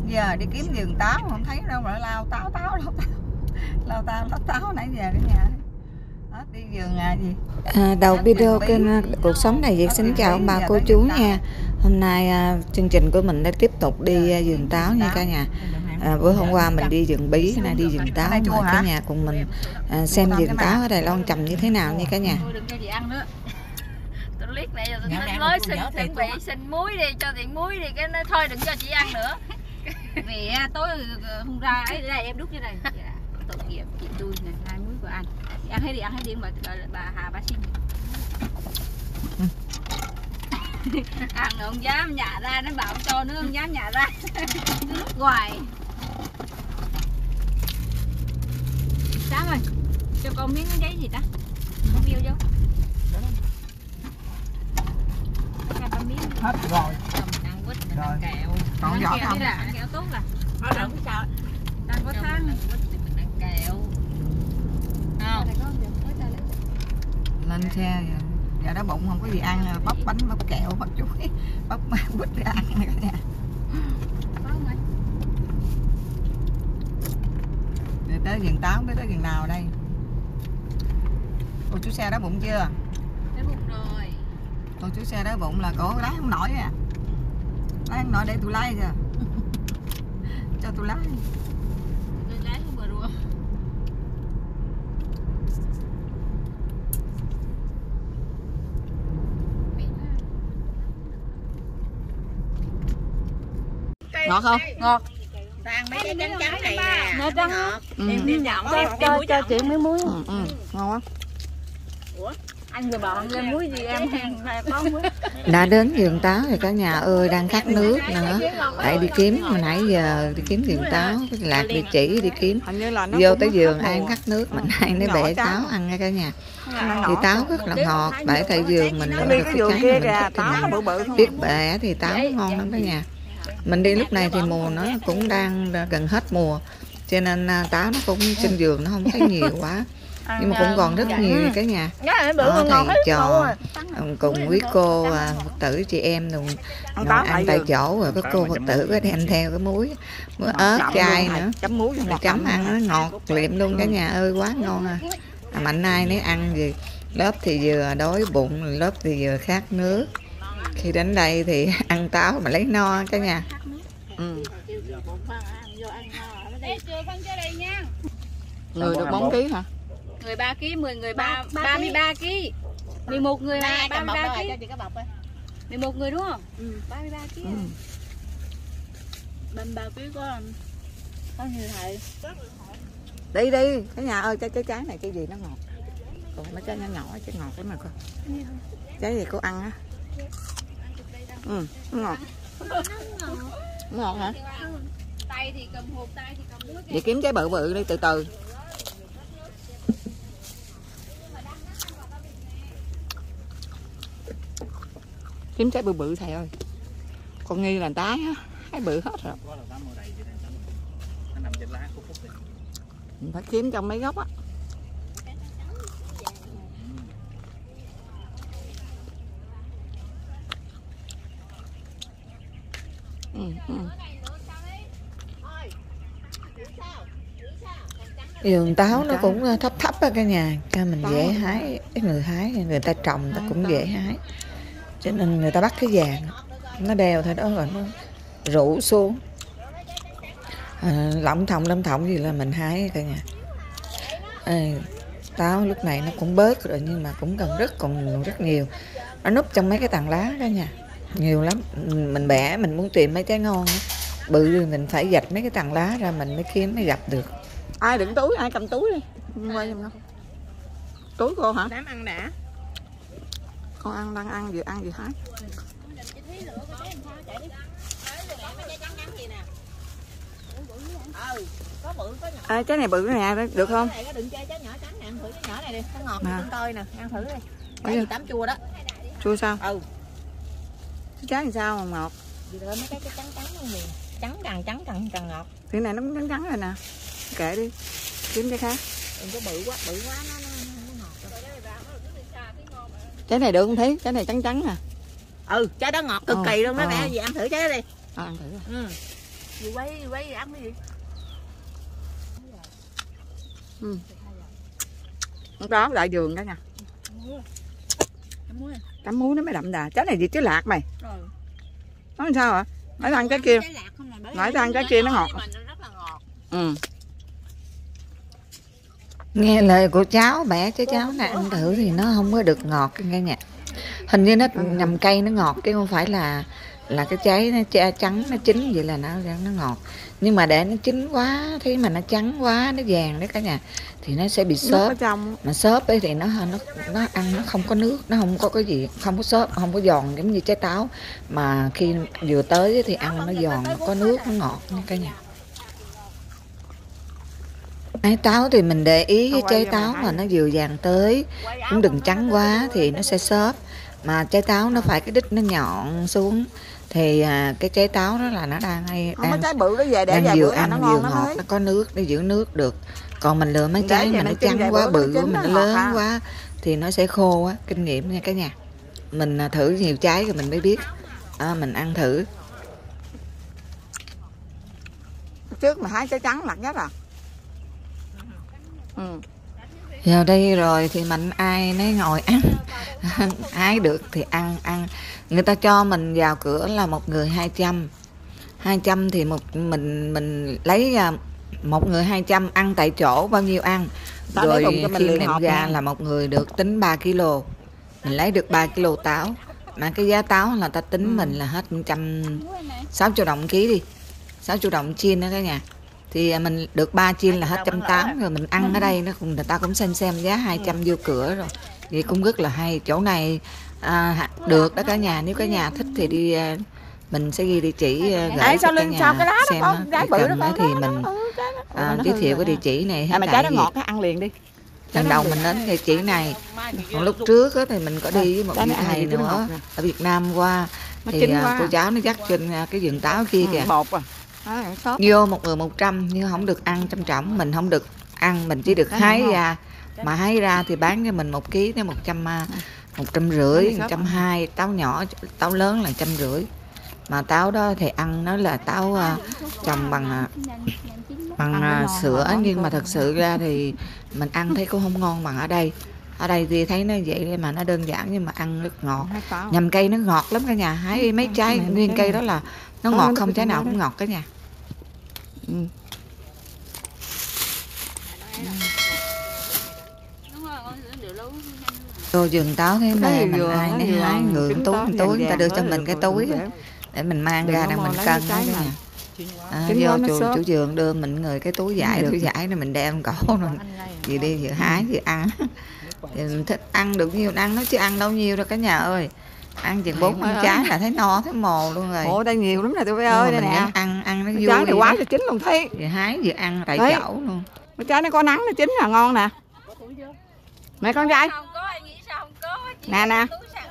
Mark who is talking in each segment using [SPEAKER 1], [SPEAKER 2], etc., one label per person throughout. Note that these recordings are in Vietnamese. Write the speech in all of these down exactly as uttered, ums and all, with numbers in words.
[SPEAKER 1] Giờ đi kiếm vườn táo không thấy đâu mà lao táo táo lao táo lao táo lao táo nãy giờ cả nhà. Đó, đi vườn à gì.
[SPEAKER 2] À, đầu video kênh Cuộc Sống Đại Việt xin chào ông bà cô chú nha. Hôm nay à, chương trình của mình đã tiếp tục đi à, vườn táo nha cả nhà. À, bữa hôm qua mình đi vườn bí, hôm nay đi vườn táo, mời cả nhà cùng mình à, xem vườn táo ở Đài Loan trồng như thế nào nha cả nhà.
[SPEAKER 3] Tôi liếc này rồi tôi nói xin chuẩn bị xin muối đi, cho tiền muối đi, cái nó thôi đừng cho chị ăn nữa. Vì tối hôm ra ấy đây em đút dưới đây. Dạ, tội nghiệp chị tôi này, hai muối của ăn. Chị ăn hết đi, ăn hết đi mà gọi là bà Hà bà xin. Ăn không dám nhả ra, nó bảo cho nữa không dám nhả ra. Nó lúc hoài. Sáng rồi, cho con miếng cái giấy gì ta? Không yêu vô.
[SPEAKER 1] Hết rồi.
[SPEAKER 3] Ăn quýt mình ăn kẹo.
[SPEAKER 1] Còn giỏ không?
[SPEAKER 3] Ăn kẹo tốt là. Thôi đừng có sao. Đang có thang. Quýt thì mình ăn kẹo. Không.
[SPEAKER 1] Lên xe giờ. Giờ đó bụng không có gì ăn, bóc bánh, bóc kẹo, bóc chuối, bóc quýt để ăn này cả nhà. Rồi tới vườn táo, tới tới vườn nào đây? Cô chú xe đá bụng chưa?
[SPEAKER 3] Đá bụng rồi.
[SPEAKER 1] Cô chú xe đá bụng là cổ lái không nổi à. Lái không nổi để tôi lái chưa? Cho tôi lái.
[SPEAKER 3] Tôi lái không bờ rùa.
[SPEAKER 1] Ngọt không?
[SPEAKER 3] Ngọt.
[SPEAKER 4] Ta ăn mấy cái trắng trắng này nè.
[SPEAKER 3] Nó trắng
[SPEAKER 4] Ngọt.
[SPEAKER 1] Ừ.
[SPEAKER 3] Em đi nhậu cho cho chị mấy muối.
[SPEAKER 1] Ừ, ừ. Ngon quá.
[SPEAKER 3] Ủa? Anh người bảo lên muối gì em hay có muối.
[SPEAKER 2] Đã đến vườn táo thì cả nhà ơi, đang khát nước nữa. Tại đi kiếm hồi nãy giờ đi kiếm vườn táo, lạc địa chỉ đi kiếm. Vô tới vườn ăn khát nước, mình ai để bẻ táo ăn nha cả nhà. Thì táo rất là ngọt, bởi tại vườn mình được cái trái mà mình thích thì mình biết bẻ thì táo ngon lắm cả nhà. Mình đi lúc này thì mùa nó cũng đang gần hết mùa, cho nên táo nó cũng trên vườn nó không thấy nhiều quá, nhưng mà cũng còn rất nhiều cả nhà. Đó, thầy trò cùng quý cô Phật tử chị em cùng ngồi ăn tại chỗ, rồi có cô Phật tử có đem theo cái muối, muối ớt cay nữa, chấm muối chấm ăn nó ngọt liệm luôn cả nhà ơi, quá ngon à. Mạnh ai nấy ăn gì, lớp thì vừa đói bụng, lớp thì vừa khát nước. Khi đến đây thì ăn táo mà lấy no cả nhà. Ừ. Người được bốn ký hả?
[SPEAKER 3] Người ba ký, mười người ba ba mươi ba ký. mười một người là ba mươi ba ký. mười một người đúng không? Ừ, ba mươi ba ký.
[SPEAKER 4] ba mươi ba ký có có nhiều thầy.
[SPEAKER 1] Đi đi, cả nhà ơi, trái trái trái này cái gì nó ngọt. Còn mấy trái nhỏ nhỏ trái ngọt lắm mà con. Trái gì cô ăn á? Ừ, nó ngọt. Nó ngọt hả?
[SPEAKER 3] Tay thì cầm hộp, tay thì cầm muối.
[SPEAKER 1] Vậy kiếm trái bự bự đi từ từ. Kiếm trái bự bự thầy ơi. Con nghi là tái á, trái bự hết rồi. Mình phải kiếm trong mấy gốc á. Ừ, ừ.
[SPEAKER 2] Vườn táo nó cũng thấp thấp á cả nhà, cho mình dễ hái. Cái người hái, người ta trồng ta cũng dễ hái, cho nên người ta bắt cái vàng nó đeo thôi đó, rồi nó rủ xuống à, lỏng thòng lâm thòng gì là mình hái cả nhà. À, táo lúc này nó cũng bớt rồi nhưng mà cũng còn rất còn rất nhiều, nó núp trong mấy cái tàn lá cả nhà, nhiều lắm. Mình bẻ mình muốn tìm mấy trái ngon bự thì mình phải dạch mấy cái tàn lá ra mình mới kiếm mới gặp được.
[SPEAKER 1] Ai đựng túi, ai cầm túi đi. Quay giùm con. Túi cô hả?
[SPEAKER 4] Dám ăn đã.
[SPEAKER 1] Con ăn đang ăn vừa ăn vừa hái. À, trái này bự nè, được không?
[SPEAKER 4] Cái này đừng chơi trái nhỏ trắng nè, ăn thử trái nhỏ này đi, nó ngọt con coi nè, ăn thử đi. Cái gì tắm chua đó.
[SPEAKER 1] Chua sao?
[SPEAKER 4] Ừ.
[SPEAKER 1] Cái trái làm sao mà ngọt?
[SPEAKER 4] Gì đó mấy cái cái trắng trắng luôn nè. Trắng càng trắng càng càng ngọt.
[SPEAKER 1] Cái này nó cũng trắng trắng rồi nè. Kệ đi. Kiếm cái khác.
[SPEAKER 4] Đừng có bự quá, bự quá nó nó, nó ngọt.
[SPEAKER 1] Trái này được không thấy? Trái này trắng trắng nè.
[SPEAKER 4] Ừ, trái đó ngọt cực kỳ luôn đó mẹ, gì ăn thử trái đó đi.
[SPEAKER 1] À, ăn thử.
[SPEAKER 4] Ừ. Dì quay, dì quay, dì ăn cái gì?
[SPEAKER 1] Ừ. Đó, đại vườn đó nha.
[SPEAKER 4] Chấm muối.
[SPEAKER 1] Chấm muối nó mới đậm đà. Trái này gì chứ lạc mày.
[SPEAKER 4] Rồi.
[SPEAKER 1] Nó làm sao hả? Nãy ăn cái kia. Nãy ăn cái kia nó ngọt.
[SPEAKER 4] Rất là ngọt.
[SPEAKER 1] Ừ.
[SPEAKER 2] Nghe lời của cháu, bẻ cho cháu này ăn thử thì nó không có được ngọt nghe nha. Hình như nó nhầm cây nó ngọt chứ không phải là là cái trái nó cha trắng nó chín vậy là nó nó ngọt. Nhưng mà để nó chín quá, thế mà nó trắng quá, nó vàng đấy cả nhà thì nó sẽ bị xốp. Mà xốp ấy thì nó nó nó ăn nó không có nước, nó không có cái gì, không có xốp, không có giòn giống như trái táo. Mà khi vừa tới thì ăn nó giòn, nó có nước, nó ngọt nha cả nhà. Trái táo thì mình để ý cái trái táo mà nó vừa vàng tới, cũng đừng trắng quá thì nó sẽ xốp. Mà trái táo nó phải cái đít nó nhọn xuống thì à, cái trái táo đó là nó đang hay đang,
[SPEAKER 1] trái bự nó về để
[SPEAKER 2] đang vừa ăn
[SPEAKER 1] nó
[SPEAKER 2] vừa ngọt, nó, nó có nước, nó giữ nước được. Còn mình lựa mấy trái mà nó trắng quá, bự quá, mình lớn quá thì nó sẽ khô á. Kinh nghiệm nha cả nhà, mình thử nhiều trái rồi mình mới biết. À, mình ăn thử.
[SPEAKER 1] Trước mà hái trái trắng lạc nhất à. Ừ.
[SPEAKER 2] Vào đây rồi thì mình ai nấy ngồi ăn. Hái được thì ăn ăn. Người ta cho mình vào cửa là một người hai trăm. hai trăm thì một mình mình lấy một người hai trăm, ăn tại chỗ bao nhiêu ăn. Rồi khi nệm ra là một người được tính ba ki lô. Mình lấy được ba ki lô táo. Mà cái giá táo là ta tính ừ. mình là hết một trăm sáu mươi đồng ký đi. sáu mươi đồng chiên đó cả nhà. Thì mình được ba chiên là hết một trăm tám mươi rồi. Mình ăn ở đây nó cũng người ta cũng xem xem giá hai trăm vô cửa rồi. Vậy cũng rất là hay. Chỗ này à, được đó cả nhà. Nếu cả nhà thích thì đi à, mình sẽ ghi địa chỉ uh, gửi cho cả nhà xem nó cần đó, thì mình à, giới thiệu cái địa chỉ này.
[SPEAKER 1] À, mà trái nó ngọt cái ăn liền đi.
[SPEAKER 2] Lần đầu mình đến địa chỉ này. Còn lúc trước á, thì mình có đi với một vị thầy nữa ở Việt Nam qua thì à, cô cháu nó dắt trên cái vườn táo kia kìa.
[SPEAKER 1] Bột à. À,
[SPEAKER 2] vô một người một trăm nhưng không được ăn trăm trọng, mình không được ăn, mình chỉ được hái ra. Mà hái ra thì bán cho mình một ký tới một trăm một trăm rưỡi, một trăm hai. Táo nhỏ, táo lớn là trăm rưỡi. Mà táo đó thì ăn nó là táo uh, trồng bằng uh, bằng uh, sữa, nhưng mà thật sự ra thì mình ăn thấy cũng không ngon bằng ở đây. Ở đây thì thấy nó vậy mà nó đơn giản nhưng mà ăn rất ngọt. Nhầm cây nó ngọt lắm cả nhà. Hái mấy trái nguyên cây đó là nó ngọt, không trái nào cũng ngọt cả nhà. Ừ. Đồ vườn táo thế này mình ai nấy hái, người túi túi người ta đưa cho mình cái túi để mình mang ra để mình cân đó cả nhà. À, vô chủ, chủ vườn đưa mình người cái túi vải, túi vải này mình đeo cổ rồi vừa đi vừa hái vừa ăn. Thì mình thích ăn được nhiều ăn nó chứ ăn đâu nhiều đâu cả nhà ơi. Ăn chừng bốn năm trái là thấy no thấy mồ luôn rồi.
[SPEAKER 1] Ồ đây nhiều lắm nè tụi bay ơi, đây nè.
[SPEAKER 2] Ăn ăn nó vui.
[SPEAKER 1] Trái này quá là chín luôn thấy.
[SPEAKER 2] Vừa hái vừa ăn tại đấy. Chỗ luôn.
[SPEAKER 1] Cái trái nó có nắng nó chín là ngon nè. Mẹ con trai. Nè nè.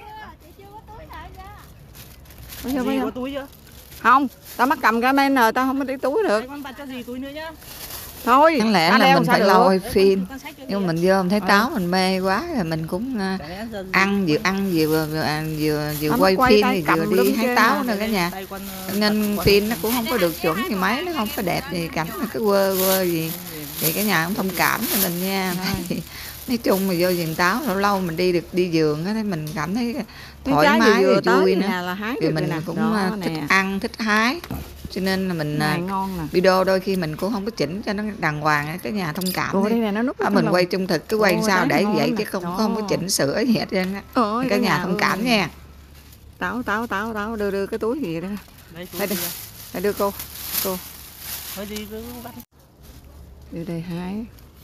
[SPEAKER 1] Có chưa, có túi chưa? Không, tao mắc cầm cái men rồi tao không có đi túi được.
[SPEAKER 4] Con cho gì túi nữa nhá.
[SPEAKER 2] Thôi, chẳng lẽ là mình phải lôi phim. Nhưng mà mình vô mình thấy táo mình mê quá rồi mình cũng uh, ăn vừa ăn vừa vừa vừa, vừa quay phim thì vừa đi hái táo nữa cả nhà. Nên phim nó cũng không có được chuẩn gì mấy, nó không có đẹp gì, cảnh nó cứ quơ quơ gì. Thì cả nhà cũng thông cảm cho mình nha. Nói chung mà vô vườn táo lâu lâu mình đi được đi vườn á, mình cảm thấy thoải mái rồi vui nữa. Rồi mình cũng thích ăn thích hái. Cho nên là mình video đôi khi mình cũng không có chỉnh cho nó đàng hoàng, cái nhà thông cảm.
[SPEAKER 1] Ồ, đây này, nó nút
[SPEAKER 2] à, mình quay trung thực cứ quay Ồ, sao để vậy chứ không không có chỉnh sửa gì hết trơn á. Cả nhà thông cảm nha.
[SPEAKER 1] Táo táo táo táo đưa đưa cái túi gì đó. Đây đây. Đây đưa cô. Cô. Đưa đây hái.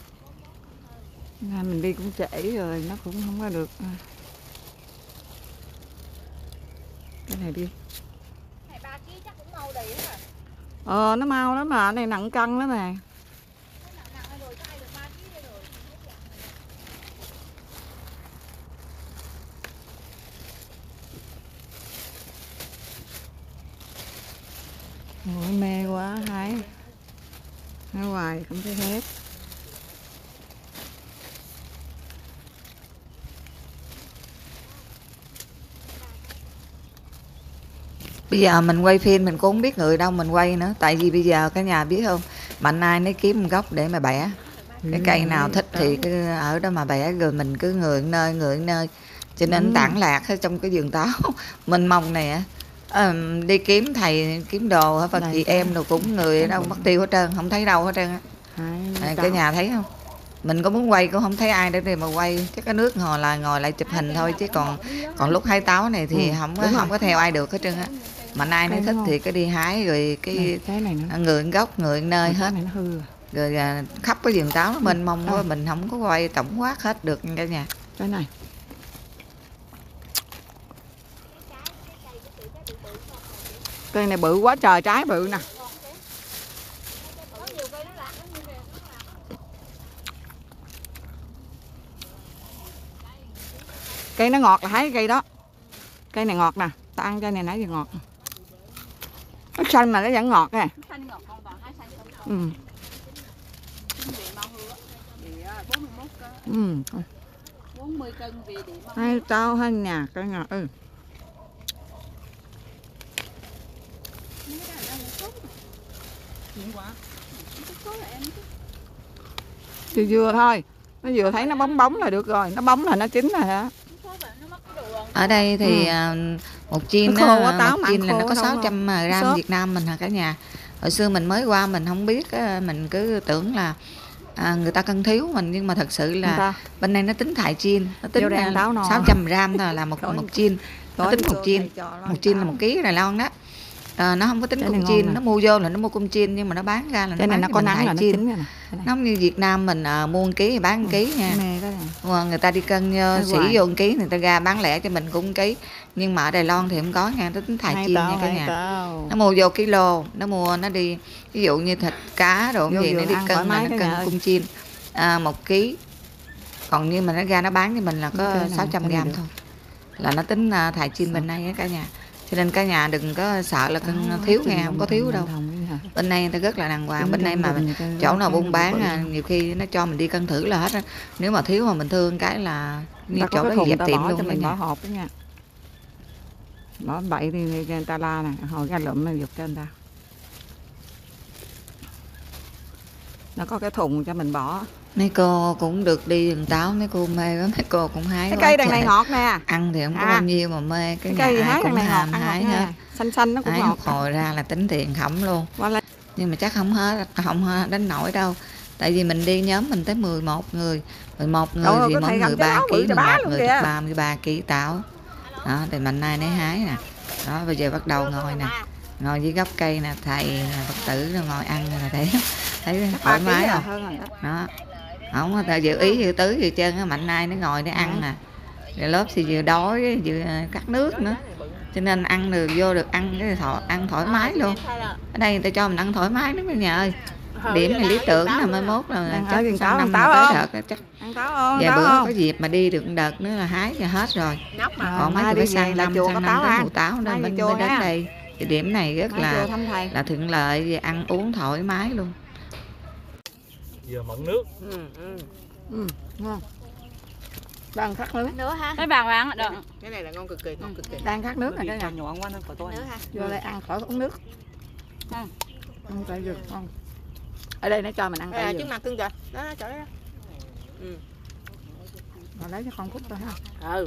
[SPEAKER 1] Mình đi cũng trễ rồi nó cũng không có được. Cái này đi. Ờ nó mau lắm mà, này nặng cân lắm mà. Ôi, mê quá hái. Hái hoài không thấy hết.
[SPEAKER 2] Bây giờ mình quay phim mình cũng không biết người đâu mình quay nữa. Tại vì bây giờ cả nhà biết không, mạnh ai nấy kiếm một góc để mà bẻ. Cái cây nào thích thì cứ ở đó mà bẻ, rồi mình cứ người nơi người nơi. Cho nên ừ. tản lạc ở trong cái vườn táo mình mong này á. À, đi kiếm thầy kiếm đồ hả, phần chị em đồ cũng người đâu mất tiêu hết trơn, không thấy đâu hết trơn á. À, cái nhà thấy không, mình có muốn quay cũng không thấy ai để để mà quay, chắc cái nước ngồi là ngồi lại chụp hình thôi, chứ còn còn lúc hái táo này thì ừ, không có không có theo ai được hết trơn á. Mà ai nếu thích thì cứ đi hái, rồi cái này, này người gốc người nơi hết này hư. Rồi à, khắp cái vườn táo mình mong quá, mình không có quay tổng quát hết được cả nhà.
[SPEAKER 1] Cái này cây này bự quá trời, trái bự nè. Cây nó ngọt là hái cây đó. Cây này ngọt nè, ta ăn cây này nãy giờ ngọt. Nó xanh mà nó vẫn ngọt nè. Ừ. Ừ. Hai tao hai nhà cây ngọt. Ừ. Thì vừa thôi, nó vừa thấy nó bóng bóng là được rồi, nó bóng là nó chín rồi hả?
[SPEAKER 2] Ở đây thì ừ. một chiên đó, một chiên là nó có sáu trăm gram Việt Nam mình hả cả nhà. Hồi xưa mình mới qua mình không biết, mình cứ tưởng là à, người ta cân thiếu mình, nhưng mà thật sự là bên này nó tính thải chiên, nó tính sáu trăm gram thôi là một một chiên, nó tính một chiên, một chiên là một ký Đài Loan đó. À, nó không có tính cung chiên, nó mua vô là nó mua cung chiên, nhưng mà nó bán ra là nó bán
[SPEAKER 1] nó có nắng là nó chín rồi nè.
[SPEAKER 2] Nó không như Việt Nam mình à, mua một ký thì bán một ký nha. Mà người ta đi cân sĩ vô một ký, người ta ra bán lẻ cho mình cũng một ký. Nhưng mà ở Đài Loan thì không có nha, nó tính thải chiên nha cả nhà. Nó mua vô kilo, nó mua nó đi ví dụ như thịt cá đồ gì nó đi cân mà nó cân cung chiên à, một ký. Còn như mà nó ra nó bán cho mình là có sáu trăm gram thôi. Là nó tính uh, thải chiên bên đây cả nhà. Cho nên cả nhà đừng có sợ là cân thiếu nghe, không có thiếu đâu. Bên đây người ta rất là đàng hoàng, bên đây mà chỗ nào buôn bán nhiều khi nó cho mình đi cân thử là hết á. Nếu mà thiếu mà mình thương cái là như chỗ đó dẹp tiệm luôn cả nhà.
[SPEAKER 1] Bỏ hộp đó nha. Bỏ bậy thì người ta la nè, hồi ra lụm nó giục cho người ta. Nó có cái thùng cho mình bỏ.
[SPEAKER 2] Mấy cô cũng được đi vườn táo, mấy cô mê quá, mấy cô cũng hái.
[SPEAKER 1] Cái cây đằng này ngọt nè.
[SPEAKER 2] Ăn thì không có à. bao nhiêu mà mê, cái,
[SPEAKER 1] cái
[SPEAKER 2] cây
[SPEAKER 1] hái
[SPEAKER 2] cũng
[SPEAKER 1] này
[SPEAKER 2] hàm
[SPEAKER 1] ngọt,
[SPEAKER 2] hái
[SPEAKER 1] ngọt
[SPEAKER 2] hết.
[SPEAKER 1] Xanh xanh nó cũng
[SPEAKER 2] hái
[SPEAKER 1] ngọt.
[SPEAKER 2] Hồi ra là tính tiền khẩm luôn. Nhưng mà chắc không hết, không đến nổi đâu. Tại vì mình đi nhóm mình tới mười một người, mười một người Đâu, thì mỗi người ba ký, mười một người được ba mươi ba ký táo. Đó, thì mình nay nấy hái nè. Đó, bây giờ bắt đầu ngồi nè. Ngồi dưới gốc cây nè, thầy Phật tử rồi ngồi ăn nè, thấy thấy thoải mái không? Đó. Không có dự ý dự tứ gì trơn á, mạnh ai nó ngồi để ăn nè. Rồi lớp thì vừa đói vừa cắt nước nữa. Cho nên ăn được vô được ăn cái thoải ăn thoải mái luôn. Ở đây người ta cho mình ăn thoải mái lắm cả nhà ơi. Điểm này lý tưởng là mai mốt là chắc sau năm tới đợt chắc vài bữa có dịp mà đi được đợt nữa là hái cho hết rồi. Còn mấy phải sang năm sang năm tới mùa táo nên mình mới đến đây. Thì điểm này rất là là thuận lợi về ăn uống thoải mái luôn.
[SPEAKER 5] Vừa mận nước.
[SPEAKER 1] Ừ, ừ. Ừ, ngon. Đang khát nước
[SPEAKER 3] nữa ha. Cái bàn ăn được.
[SPEAKER 1] Cái này là ngon cực kỳ, ngon cực kỳ. Đang khát nước này cái này.
[SPEAKER 5] Nhọn quá nên phải tôi.
[SPEAKER 1] Nữa ha. Vô đây ăn khỏi uống nước. Ngon. Ăn cay dừa ngon. Ở đây nó cho mình ăn cay dừa. À, trứng mặt cưng kìa. Đó, chỗ đó. Ừ. Rồi lấy cho con cút thôi ha. Ừ.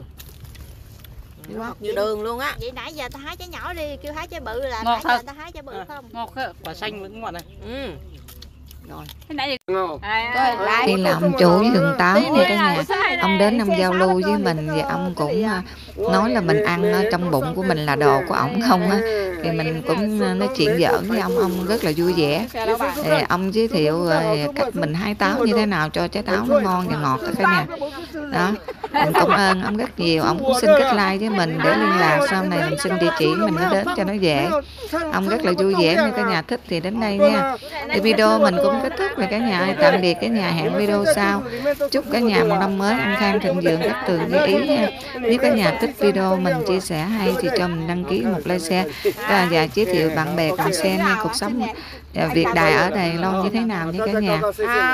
[SPEAKER 4] Ngọt như đường luôn á. Vậy nãy giờ ta hái trái nhỏ đi, kêu hái trái bự là
[SPEAKER 3] ngọt
[SPEAKER 4] nãy giờ ta hái trái bự không?
[SPEAKER 3] Ngọt á.
[SPEAKER 5] Quả xanh vẫn ngọt này.
[SPEAKER 4] Ừ.
[SPEAKER 3] Rồi. Cái nãy
[SPEAKER 5] ngọt.
[SPEAKER 2] Đi làm chủ vườn táo này cả nhà. Ông đến ông giao lưu với mình và ông cũng nói là mình ăn trong bụng của mình là đồ của ổng không á. Thì mình cũng nói chuyện giỡn với ông, ông rất là vui vẻ. Thì ông giới thiệu cách mình hái táo như thế nào cho trái táo nó ngon và ngọt đó cả nhà. Đó, mình cảm ơn ông rất nhiều. Ông cũng xin kết like với mình để liên lạc, sau này mình xin địa chỉ mình nó đến cho nó dễ. Ông rất là vui vẻ, nếu cả nhà thích thì đến đây nha. Thì video mình cũng kết thúc rồi cả nhà. Tạm biệt cả nhà, hẹn video sau. Chúc cả nhà một năm mới an khang thịnh vượng, các tường như ý nha. Nếu cả nhà thích video mình chia sẻ hay thì cho mình đăng ký một like share và giới thiệu bạn bè cùng xem nha. Cuộc sống Việt Đài ở Đài Loan như thế nào nha cả nhà.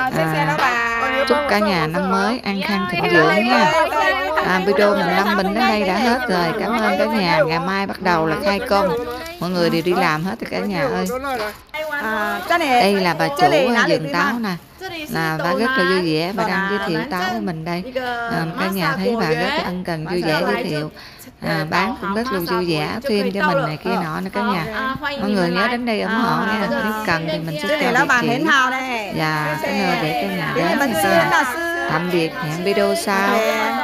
[SPEAKER 2] À, chúc cả nhà năm mới an khang thịnh vượng nha. À, video mình năm mình đến đây đã hết rồi. Cảm ơn cả nhà. Ngày mai bắt đầu là khai công mọi người đều đi làm hết cả nhà ơi.
[SPEAKER 1] À, cái này
[SPEAKER 2] Đây là bà chủ
[SPEAKER 1] cái này nãy
[SPEAKER 2] vườn
[SPEAKER 1] đi
[SPEAKER 2] táo
[SPEAKER 1] mà.
[SPEAKER 2] nè, là bà rất là vui vẻ, bà đang giới thiệu táo với mình đây. À, cả nhà thấy bà rất là ân cần, vui vẻ giới thiệu. À, bán cũng rất là vui vẻ, phim cho mình này kia nọ nữa cả nhà. Mọi người nhớ đến đây ủng hộ nha, nếu cần thì mình sẽ
[SPEAKER 1] cái này
[SPEAKER 2] cho
[SPEAKER 1] là
[SPEAKER 2] địa
[SPEAKER 1] bàn
[SPEAKER 2] chỉ
[SPEAKER 1] hiển hào đây.
[SPEAKER 2] và cái nơi để cả nhà
[SPEAKER 1] Cái này
[SPEAKER 2] đến.
[SPEAKER 1] bánh
[SPEAKER 2] Thì
[SPEAKER 1] xuyên
[SPEAKER 2] sao?
[SPEAKER 1] là xưa.
[SPEAKER 2] Tạm biệt, hẹn video sau.